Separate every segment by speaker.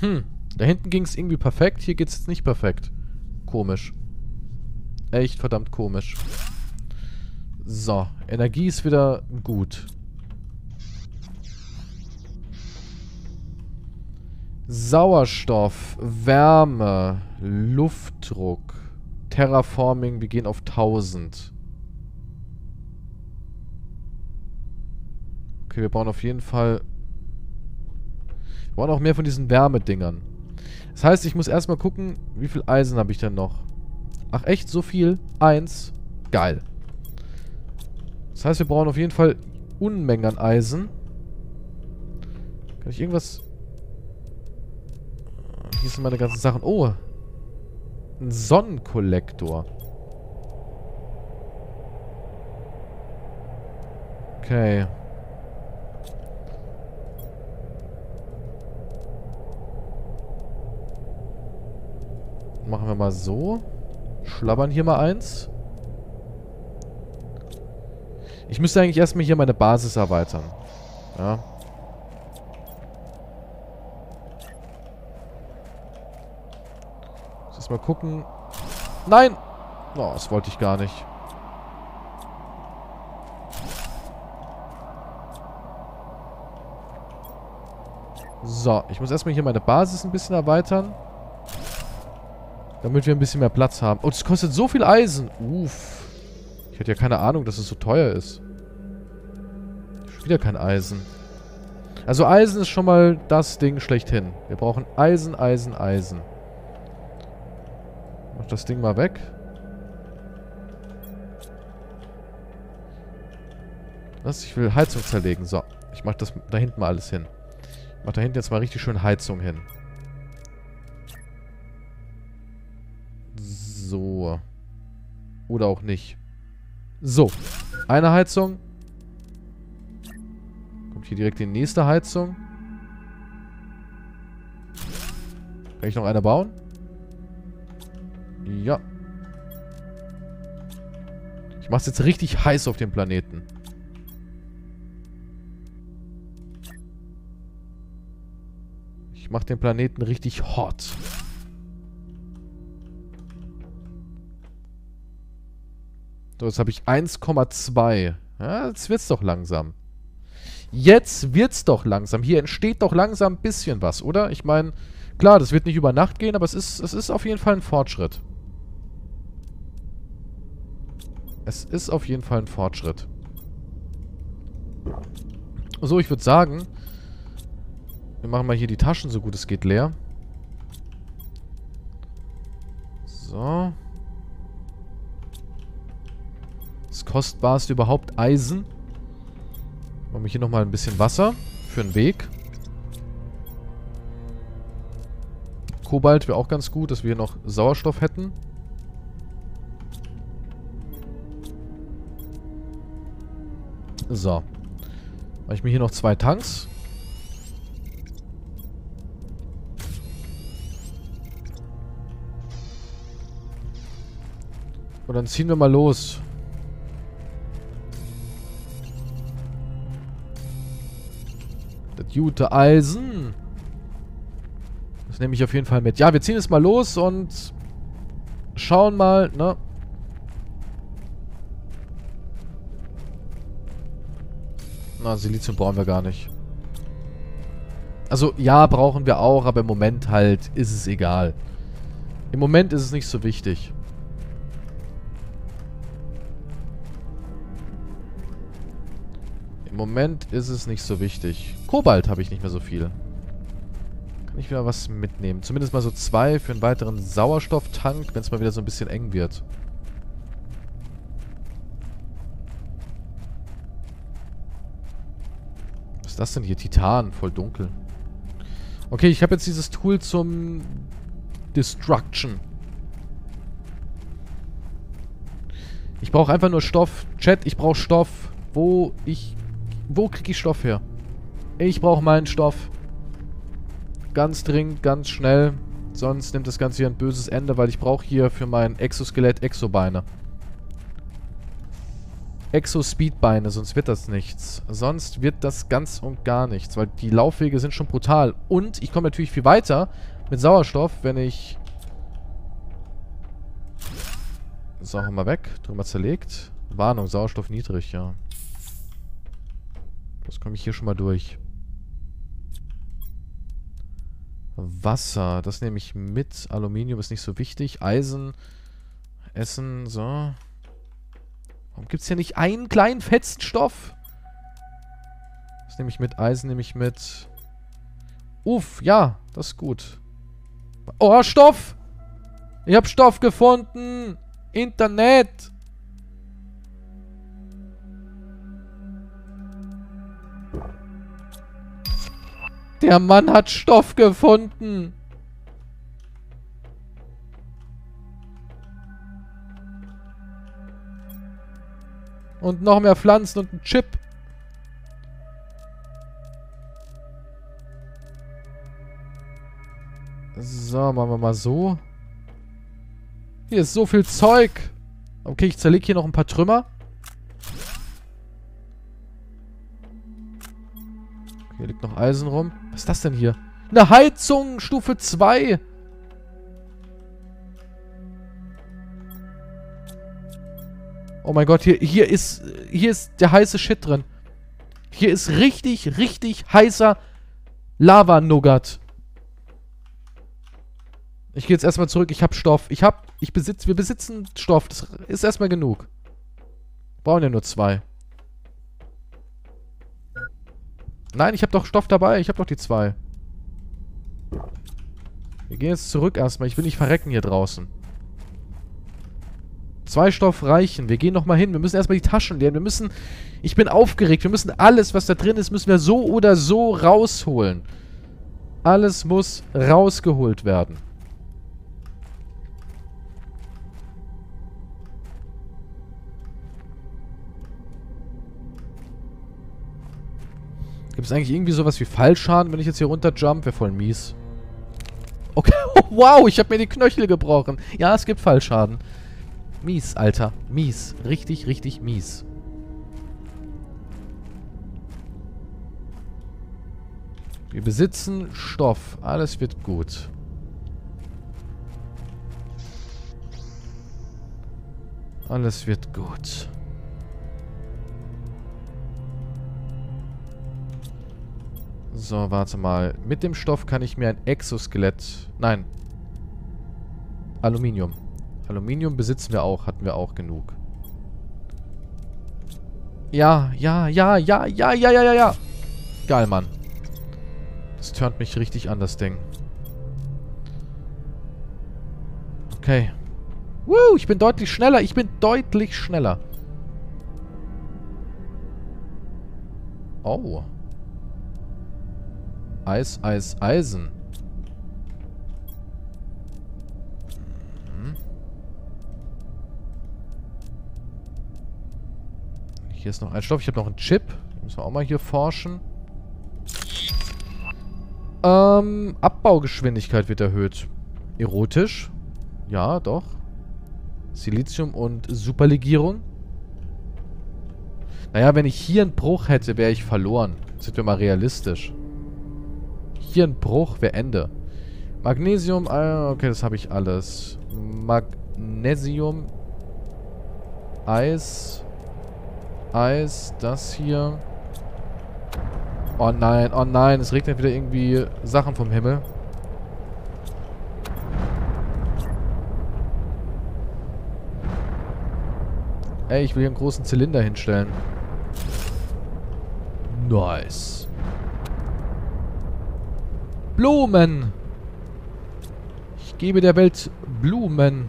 Speaker 1: Da hinten ging es irgendwie perfekt. Hier geht es jetzt nicht perfekt. Komisch. Echt verdammt komisch. So, Energie ist wieder gut. Sauerstoff, Wärme, Luftdruck, Terraforming, wir gehen auf 1000. Okay, wir brauchen auf jeden Fall... Wir brauchen auch mehr von diesen Wärmedingern. Das heißt, ich muss erstmal gucken, wie viel Eisen habe ich denn noch? Ach echt, so viel? 1. Geil. Das heißt, wir brauchen auf jeden Fall Unmengen an Eisen. Kann ich irgendwas... Hier sind meine ganzen Sachen. Oh. Ein Sonnenkollektor. Okay. Machen wir mal so. Schlabbern hier mal eins. Ich müsste eigentlich erstmal hier meine Basis erweitern. Ja. Lass mal gucken. Nein! Oh, das wollte ich gar nicht. So, ich muss erstmal hier meine Basis ein bisschen erweitern. Damit wir ein bisschen mehr Platz haben. Oh, das kostet so viel Eisen. Uff. Ich hatte ja keine Ahnung, dass es so teuer ist. Schon wieder kein Eisen. Also Eisen ist schon mal das Ding schlechthin. Wir brauchen Eisen, Eisen, Eisen. Mach das Ding mal weg. Was? Ich will Heizung zerlegen. So. Ich mach das da hinten mal alles hin. Ich mach da hinten jetzt mal richtig schön Heizung hin. So. Oder auch nicht. So. Eine Heizung. Kommt hier direkt die nächste Heizung. Kann ich noch eine bauen? Ja. Ich mach's jetzt richtig heiß auf dem Planeten. Ich mach den Planeten richtig hot. So, jetzt habe ich 1,2. Ja, jetzt wird's doch langsam. Jetzt wird's doch langsam. Hier entsteht doch langsam ein bisschen was, oder? Ich meine, klar, das wird nicht über Nacht gehen, aber es ist auf jeden Fall ein Fortschritt. Es ist auf jeden Fall ein Fortschritt. So, ich würde sagen, wir machen mal hier die Taschen, so gut es geht, leer. So. Das kostbarste überhaupt Eisen. Machen wir hier nochmal ein bisschen Wasser für den Weg. Kobalt wäre auch ganz gut, dass wir hier noch Sauerstoff hätten. So. Mache ich mir hier noch 2 Tanks. Und dann ziehen wir mal los. Das gute Eisen. Das nehme ich auf jeden Fall mit. Ja, wir ziehen jetzt mal los und schauen mal, ne? Na, Silizium brauchen wir gar nicht. Also, ja, brauchen wir auch, aber im Moment halt ist es egal. Im Moment ist es nicht so wichtig. Im Moment ist es nicht so wichtig. Kobalt habe ich nicht mehr so viel. Kann ich wieder was mitnehmen. Zumindest mal so 2 für einen weiteren Sauerstofftank, wenn es mal wieder so ein bisschen eng wird. Was ist das denn hier? Titan, voll dunkel. Okay, ich habe jetzt dieses Tool zum Destruction. Ich brauche einfach nur Stoff. Chat, ich brauche Stoff. Wo kriege ich Stoff her? Ich brauche meinen Stoff. Ganz dringend, ganz schnell. Sonst nimmt das Ganze hier ein böses Ende, weil ich brauche hier für mein Exoskelett Exobeine. Exo-Speedbeine, sonst wird das nichts. Sonst wird das ganz und gar nichts, weil die Laufwege sind schon brutal. Und ich komme natürlich viel weiter mit Sauerstoff, wenn ich... So, haben wir weg. Drüber zerlegt. Warnung, Sauerstoff niedrig, ja. Das komme ich hier schon mal durch. Wasser, das nehme ich mit. Aluminium ist nicht so wichtig. Eisen, Essen, so. Warum gibt es hier nicht einen kleinen fetzen Stoff? Das nehme ich mit. Eisen nehme ich mit. Uff, ja, das ist gut. Oh, Stoff! Ich habe Stoff gefunden! Internet! Der Mann hat Stoff gefunden! Und noch mehr Pflanzen und ein Chip. So, machen wir mal so. Hier ist so viel Zeug. Okay, ich zerlege hier noch ein paar Trümmer. Okay, hier liegt noch Eisen rum. Was ist das denn hier? Eine Heizung, Stufe 2. Oh mein Gott, hier ist der heiße Shit drin. Hier ist richtig, richtig heißer Lava-Nougat. Ich gehe jetzt erstmal zurück. Ich habe Stoff. Wir besitzen Stoff. Das ist erstmal genug. Brauchen ja nur 2. Nein, ich habe doch Stoff dabei. Ich habe doch die 2. Wir gehen jetzt zurück erstmal. Ich will nicht verrecken hier draußen. 2 Stoff reichen. Wir gehen nochmal hin. Wir müssen erstmal die Taschen leeren. Wir müssen... Ich bin aufgeregt. Wir müssen alles, was da drin ist, müssen wir so oder so rausholen. Alles muss rausgeholt werden. Gibt es eigentlich irgendwie sowas wie Fallschaden, wenn ich jetzt hier runterjump? Wäre voll mies. Okay, oh, wow, ich habe mir die Knöchel gebrochen. Ja, es gibt Fallschaden. Mies, Alter. Mies. Richtig, richtig mies. Wir besitzen Stoff. Alles wird gut. Alles wird gut. So, warte mal. Mit dem Stoff kann ich mir ein Exoskelett... Nein. Aluminium. Aluminium besitzen wir auch. Hatten wir auch genug. Ja, ja, ja, ja, ja, ja, ja, ja, ja. Geil, Mann. Das turnt mich richtig an, das Ding. Okay. Woo, ich bin deutlich schneller. Ich bin deutlich schneller. Oh. Eis, Eis, Eisen. Hier ist noch ein Stoff. Ich habe noch einen Chip. Müssen wir auch mal hier forschen. Abbaugeschwindigkeit wird erhöht. Erotisch. Ja, doch. Silizium und Superlegierung. Naja, wenn ich hier einen Bruch hätte, wäre ich verloren. Sind wir mal realistisch. Hier ein Bruch wäre Ende. Magnesium, okay, das habe ich alles. Magnesium. Eis. Eis, das hier. Oh nein, es regnet wieder irgendwie Sachen vom Himmel. Ey, ich will hier einen großen Zylinder hinstellen. Nice. Blumen. Ich gebe der Welt Blumen.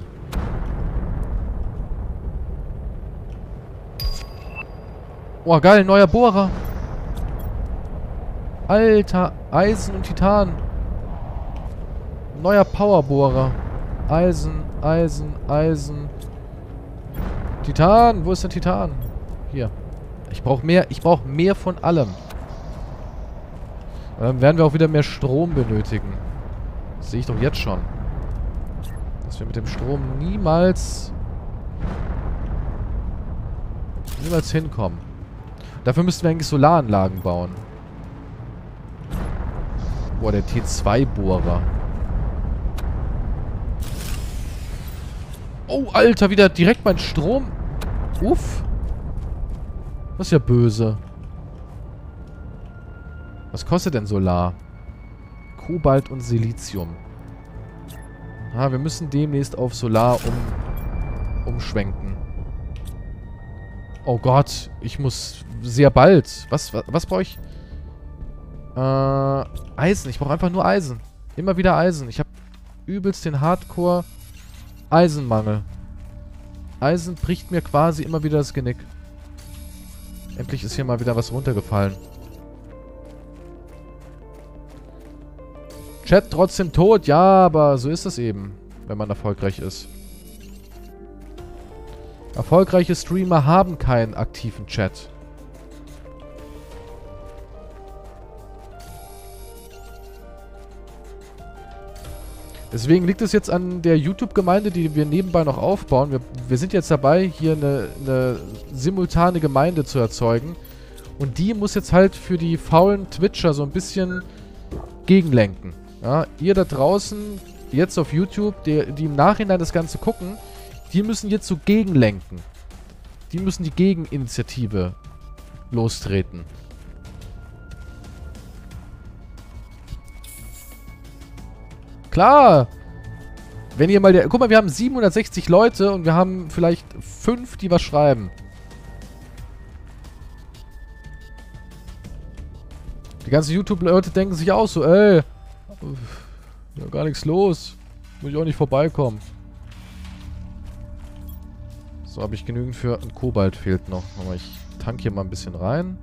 Speaker 1: Oh, geil, neuer Bohrer. Alter, Eisen und Titan. Neuer Powerbohrer. Eisen, Eisen, Eisen. Titan, wo ist der Titan? Hier. Ich brauche mehr von allem. Dann werden wir auch wieder mehr Strom benötigen. Das sehe ich doch jetzt schon. Dass wir mit dem Strom niemals Niemals hinkommen. Dafür müssten wir eigentlich Solaranlagen bauen. Boah, der T2-Bohrer. Oh, Alter, wieder direkt mein Strom. Uff. Das ist ja böse. Was kostet denn Solar? Kobalt und Silizium. Ah, wir müssen demnächst auf Solar umschwenken. Oh Gott, ich muss sehr bald. Was brauche ich? Eisen. Ich brauche einfach nur Eisen. Immer wieder Eisen. Ich habe übelst den Hardcore Eisenmangel. Eisen bricht mir quasi immer wieder das Genick. Endlich ist hier mal wieder was runtergefallen. Chat trotzdem tot. Ja, aber so ist es eben, wenn man erfolgreich ist. Erfolgreiche Streamer haben keinen aktiven Chat. Deswegen liegt es jetzt an der YouTube-Gemeinde, die wir nebenbei noch aufbauen. Wir sind jetzt dabei, hier eine simultane Gemeinde zu erzeugen. Und die muss jetzt halt für die faulen Twitcher so ein bisschen gegenlenken. Ja, ihr da draußen, jetzt auf YouTube, die im Nachhinein das Ganze gucken, die müssen jetzt so gegenlenken. Die müssen die Gegeninitiative lostreten. Klar! Wenn ihr mal guck mal, wir haben 760 Leute und wir haben vielleicht 5, die was schreiben. Die ganzen YouTube-Leute denken sich auch so, ey, ja, gar nichts los. Muss ich auch nicht vorbeikommen. So, habe ich genügend für ein Kobalt fehlt noch. Aber ich tank hier mal ein bisschen rein.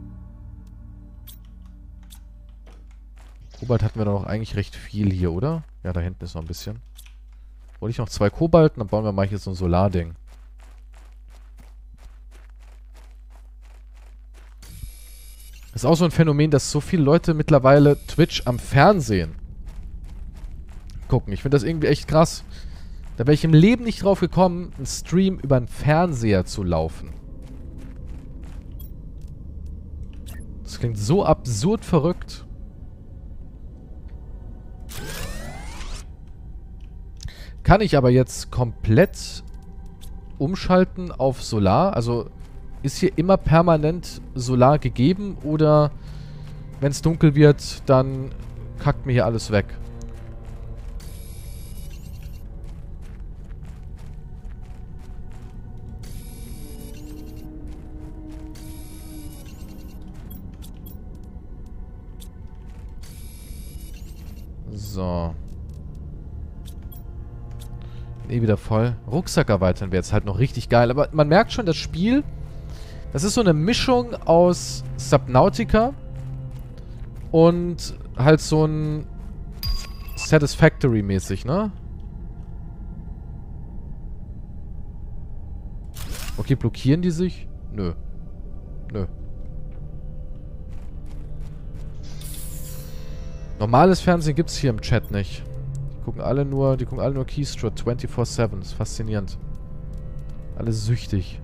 Speaker 1: Kobalt hatten wir doch noch eigentlich recht viel hier, oder? Ja, da hinten ist noch ein bisschen. Hol ich noch 2 Kobalt, dann bauen wir mal hier so ein Solarding. Das ist auch so ein Phänomen, dass so viele Leute mittlerweile Twitch am Fernsehen gucken. Ich finde das irgendwie echt krass. Da wäre ich im Leben nicht drauf gekommen, einen Stream über einen Fernseher zu laufen. Das klingt so absurd verrückt. Kann ich aber jetzt komplett umschalten auf Solar? Also ist hier immer permanent Solar gegeben oder wenn es dunkel wird, dann kackt mir hier alles weg? So. Wieder voll. Rucksack erweitern wäre jetzt halt noch richtig geil. Aber man merkt schon, das Spiel, das ist so eine Mischung aus Subnautica und halt so ein Satisfactory-mäßig, ne? Okay, blockieren die sich? Nö. Nö. Normales Fernsehen gibt's hier im Chat nicht. Die gucken alle nur Keystrut 24/7. Das ist faszinierend. Alle süchtig.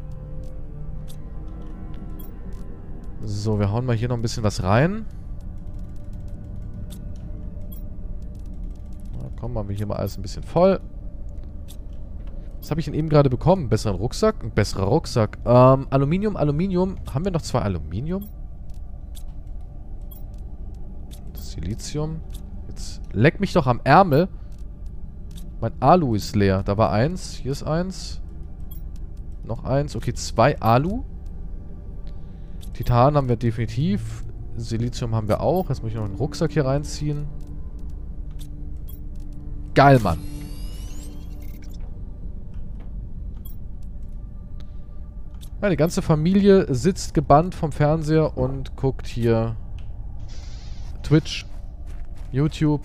Speaker 1: So, wir hauen mal hier noch ein bisschen was rein. Na, komm, machen wir hier mal alles ein bisschen voll. Was habe ich denn eben gerade bekommen? Einen besseren Rucksack? Ein besserer Rucksack. Aluminium. Haben wir noch 2 Aluminium? Das Silizium. Jetzt leck mich doch am Ärmel. Mein Alu ist leer. Da war 1. Hier ist 1. Noch 1. Okay, 2 Alu. Titan haben wir definitiv. Silizium haben wir auch. Jetzt muss ich noch einen Rucksack hier reinziehen. Geil, Mann. Ja, die ganze Familie sitzt gebannt vom Fernseher und guckt hier Twitch, YouTube.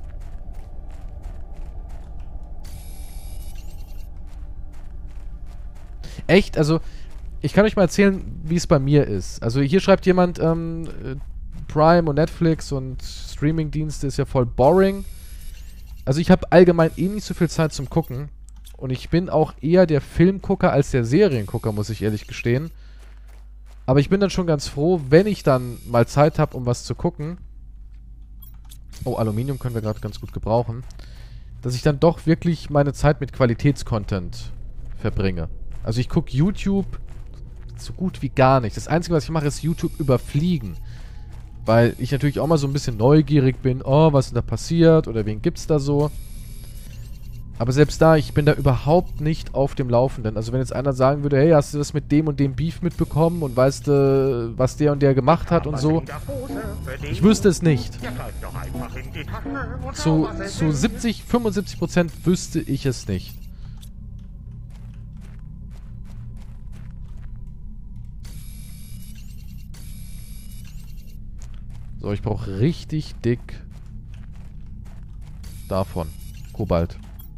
Speaker 1: Echt? Also, ich kann euch mal erzählen, wie es bei mir ist. Also, hier schreibt jemand, Prime und Netflix und Streamingdienste ist ja voll boring. Also, ich habe allgemein eh nicht so viel Zeit zum Gucken. Und ich bin auch eher der Filmgucker als der Seriengucker, muss ich ehrlich gestehen. Aber ich bin dann schon ganz froh, wenn ich dann mal Zeit habe, um was zu gucken. Oh, Aluminium können wir gerade ganz gut gebrauchen. Dass ich dann doch wirklich meine Zeit mit Qualitätscontent verbringe. Also ich gucke YouTube so gut wie gar nicht. Das Einzige, was ich mache, ist YouTube überfliegen. Weil ich natürlich auch mal so ein bisschen neugierig bin. Oh, was ist denn da passiert? Oder wen gibt's da so? Aber selbst da, ich bin da überhaupt nicht auf dem Laufenden. Also wenn jetzt einer sagen würde, hey, hast du das mit dem und dem Beef mitbekommen und weißt du, was der und der gemacht hat und so? Ich wüsste es nicht. Zu 70, 75% wüsste ich es nicht. So, ich brauche richtig dick davon. Kobalt.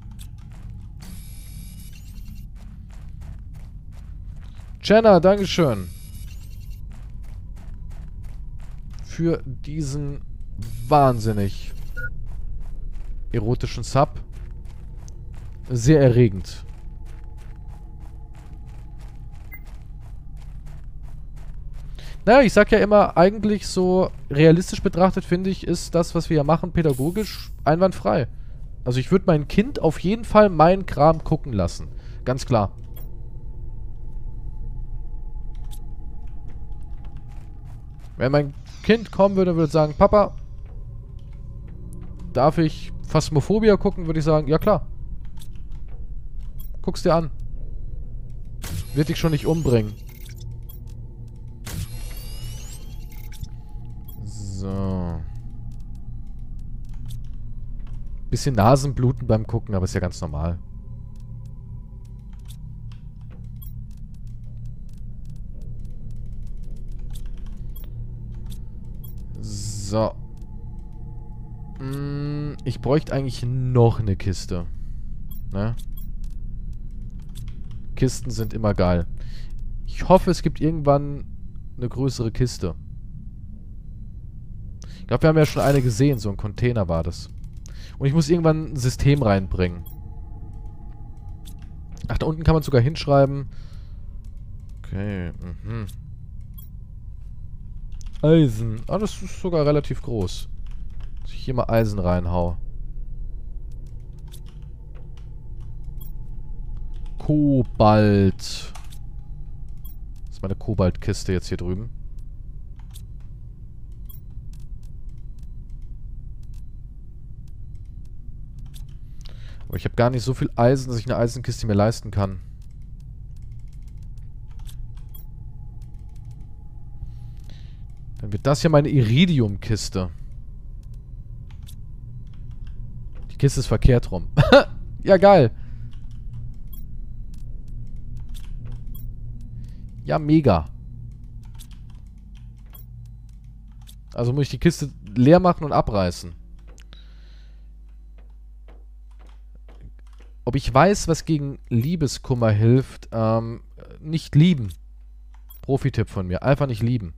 Speaker 1: Jenna, dankeschön. Für diesen wahnsinnig erotischen Sub. Sehr erregend. Naja, ich sag ja immer, eigentlich so realistisch betrachtet, finde ich, ist das, was wir hier machen, pädagogisch einwandfrei. Also ich würde mein Kind auf jeden Fall meinen Kram gucken lassen. Ganz klar. Wenn mein Kind kommen würde und würde sagen, Papa, darf ich Phasmophobia gucken, würde ich sagen, ja klar. Guck's dir an. Wird dich schon nicht umbringen. So. Bisschen Nasenbluten beim Gucken, aber ist ja ganz normal. So. Ich bräuchte eigentlich noch eine Kiste. Ne? Kisten sind immer geil. Ich hoffe, es gibt irgendwann eine größere Kiste. Ich glaube, wir haben ja schon eine gesehen. So ein Container war das. Und ich muss irgendwann ein System reinbringen. Ach, da unten kann man sogar hinschreiben. Okay, Eisen. Ah, das ist sogar relativ groß. Dass ich hier mal Eisen reinhau. Kobalt. Das ist meine Kobaltkiste jetzt hier drüben. Aber ich habe gar nicht so viel Eisen, dass ich eine Eisenkiste mir leisten kann. Dann wird das hier meine Iridium-Kiste. Die Kiste ist verkehrt rum. Ja, geil. Ja, mega. Also muss ich die Kiste leer machen und abreißen. Ob ich weiß, was gegen Liebeskummer hilft? Nicht lieben. Profi-Tipp von mir. Einfach nicht lieben.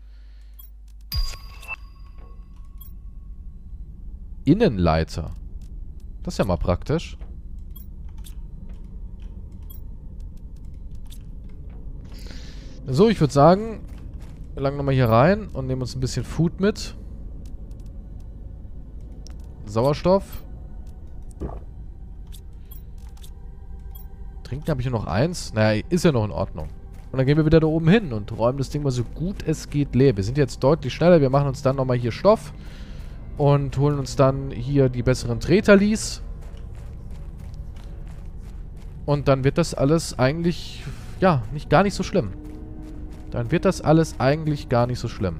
Speaker 1: Innenleiter. Das ist ja mal praktisch. So, ich würde sagen, wir langen nochmal hier rein und nehmen uns ein bisschen Food mit. Sauerstoff. Trinken habe ich nur noch eins. Naja, ist ja noch in Ordnung. Und dann gehen wir wieder da oben hin und räumen das Ding mal so gut es geht leer. Wir sind jetzt deutlich schneller. Wir machen uns dann nochmal hier Stoff. Und holen uns dann hier die besseren Treterlis. Und dann wird das alles eigentlich, ja, gar nicht so schlimm. Dann wird das alles eigentlich gar nicht so schlimm.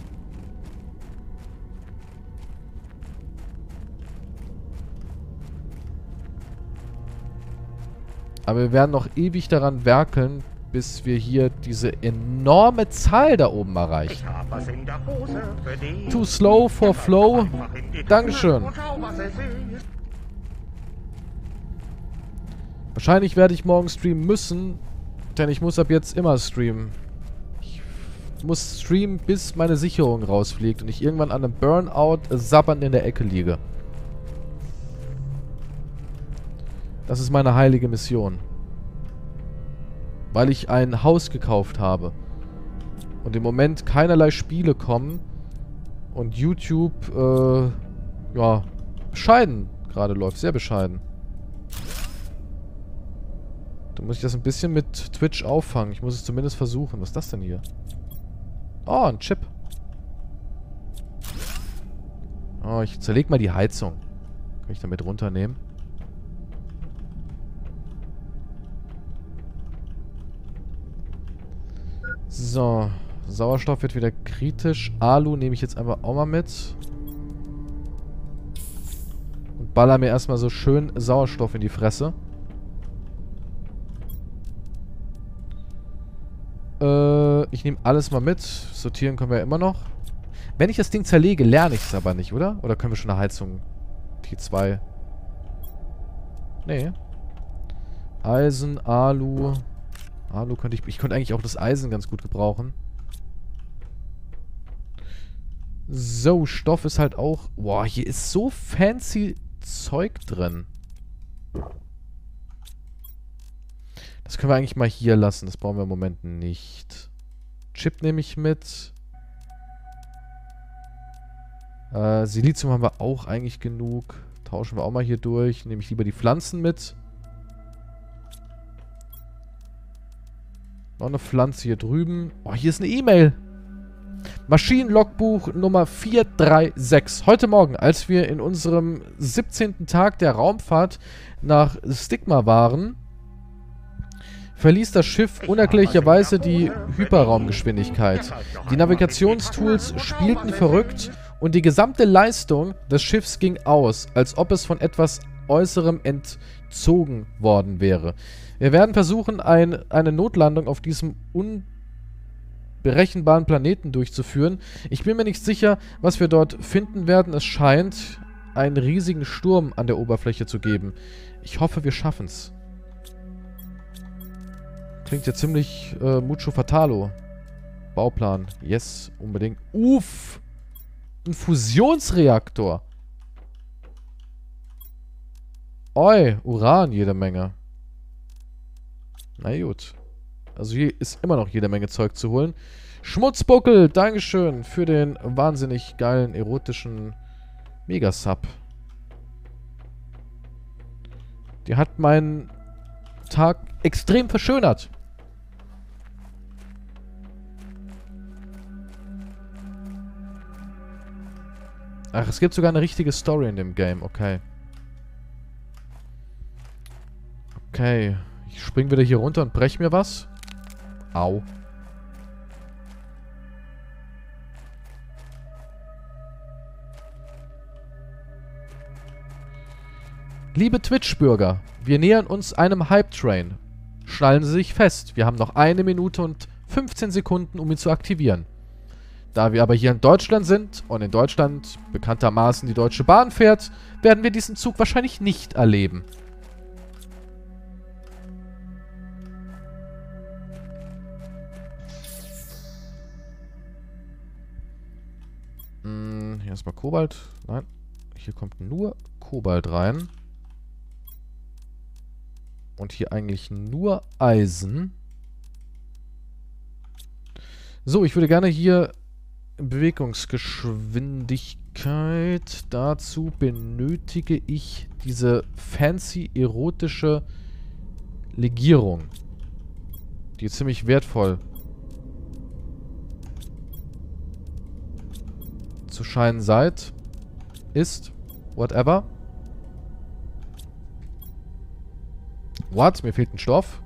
Speaker 1: Aber wir werden noch ewig daran werkeln, bis wir hier diese enorme Zahl da oben erreichen. Too slow for flow. Dankeschön. Wahrscheinlich werde ich morgen streamen müssen, denn ich muss ab jetzt immer streamen. Ich muss streamen, bis meine Sicherung rausfliegt und ich irgendwann an einem Burnout sabbernd in der Ecke liege. Das ist meine heilige Mission. Weil ich ein Haus gekauft habe. Und im Moment keinerlei Spiele kommen. Und YouTube, ja, bescheiden gerade läuft. Sehr bescheiden. Da muss ich das ein bisschen mit Twitch auffangen. Ich muss es zumindest versuchen. Was ist das denn hier? Oh, ein Chip. Oh, ich zerleg mal die Heizung. Kann ich damit runternehmen? So. Sauerstoff wird wieder kritisch. Alu nehme ich jetzt einfach auch mal mit. Und baller mir erstmal so schön Sauerstoff in die Fresse. Ich nehme alles mal mit. Sortieren können wir ja immer noch. Wenn ich das Ding zerlege, lerne ich es aber nicht, oder? Oder können wir schon eine Heizung? T2. Nee. Eisen, Alu. Alu könnte ich... Ich könnte eigentlich auch das Eisen ganz gut gebrauchen. So, Stoff ist halt auch... Boah, hier ist so fancy Zeug drin. Das können wir eigentlich mal hier lassen. Das brauchen wir im Moment nicht. Chip nehme ich mit. Silizium haben wir auch eigentlich genug. Tauschen wir auch mal hier durch. Nehme ich lieber die Pflanzen mit. Noch eine Pflanze hier drüben. Oh, hier ist eine E-Mail. Maschinenlogbuch Nummer 436. Heute Morgen, als wir in unserem 17. Tag der Raumfahrt nach Stigma waren, verließ das Schiff unerklärlicherweise die Hyperraumgeschwindigkeit. Die Navigationstools spielten verrückt und die gesamte Leistung des Schiffs ging aus, als ob es von etwas Äußerem entzogen worden wäre. Wir werden versuchen, eine Notlandung auf diesem unberechenbaren Planeten durchzuführen. Ich bin mir nicht sicher, was wir dort finden werden. Es scheint, einen riesigen Sturm an der Oberfläche zu geben. Ich hoffe, wir schaffen's. Klingt ja ziemlich mucho fatalo. Bauplan. Yes, unbedingt. Uff! Ein Fusionsreaktor. Oi, Uran jede Menge. Na gut. Also hier ist immer noch jede Menge Zeug zu holen. Schmutzbuckel, Dankeschön für den wahnsinnig geilen, erotischen Megasub. Die hat meinen Tag extrem verschönert. Ach, es gibt sogar eine richtige Story in dem Game. Okay. Okay. Ich spring wieder hier runter und brech mir was. Au. Liebe Twitch-Bürger, wir nähern uns einem Hype-Train. Schnallen Sie sich fest. Wir haben noch 1 Minute und 15 Sekunden, um ihn zu aktivieren. Da wir aber hier in Deutschland sind und in Deutschland bekanntermaßen die Deutsche Bahn fährt, werden wir diesen Zug wahrscheinlich nicht erleben. Hier ist mal Kobalt. Nein, hier kommt nur Kobalt rein. Und hier eigentlich nur Eisen. So, ich würde gerne hier Bewegungsgeschwindigkeit. Dazu benötige ich diese fancy erotische Legierung. Die ist ziemlich wertvoll zu scheinen seid. Ist. Whatever. What? Mir fehlt ein Stoff.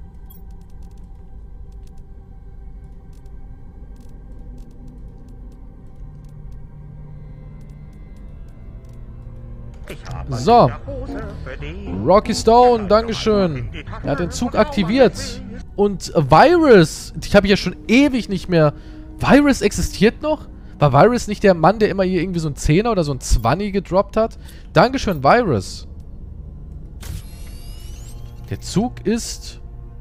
Speaker 1: So. Rocky Stone, Dankeschön. Er hat den Zug aktiviert. Und Virus. Ich habe ja schon ewig nicht mehr... Virus existiert noch? War Virus nicht der Mann, der immer hier irgendwie so ein 10er oder so ein 20 gedroppt hat? Dankeschön, Virus. Der Zug ist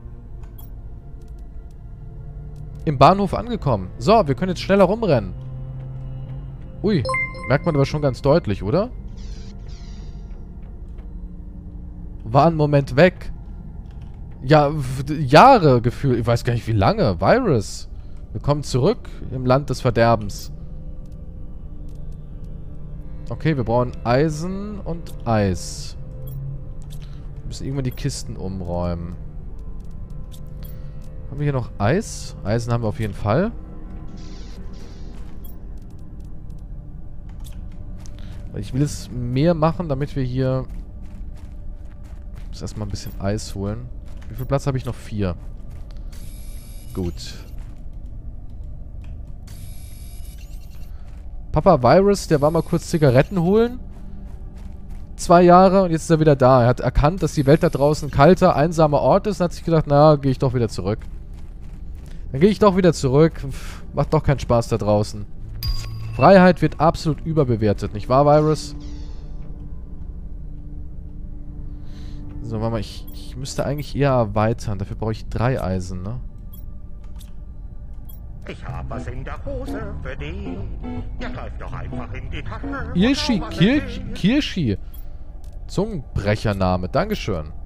Speaker 1: im Bahnhof angekommen. So, wir können jetzt schneller rumrennen. Ui, merkt man aber schon ganz deutlich, oder? war ein Moment weg. Ja, Jahre gefühlt. Ich weiß gar nicht, wie lange. Virus. Willkommen zurück im Land des Verderbens. Okay, wir brauchen Eisen und Eis. Wir müssen irgendwann die Kisten umräumen. Haben wir hier noch Eis? Eisen haben wir auf jeden Fall. Ich will es mehr machen, damit wir hier... Ich muss erstmal ein bisschen Eis holen. Wie viel Platz habe ich noch? 4. Gut. Papa Virus, der war mal kurz Zigaretten holen. 2 Jahre und jetzt ist er wieder da. Er hat erkannt, dass die Welt da draußen ein kalter, einsamer Ort ist und hat sich gedacht, na, gehe ich doch wieder zurück. Dann gehe ich doch wieder zurück. Macht doch keinen Spaß da draußen. Freiheit wird absolut überbewertet, nicht wahr, Virus? So, warte mal, ich müsste eigentlich eher erweitern. Dafür brauche ich 3 Eisen, ne?
Speaker 2: Ich hab was in der Hose für dich. Ja, greif doch einfach in die Tasche.
Speaker 1: Kirschi. Zungenbrechername. Dankeschön.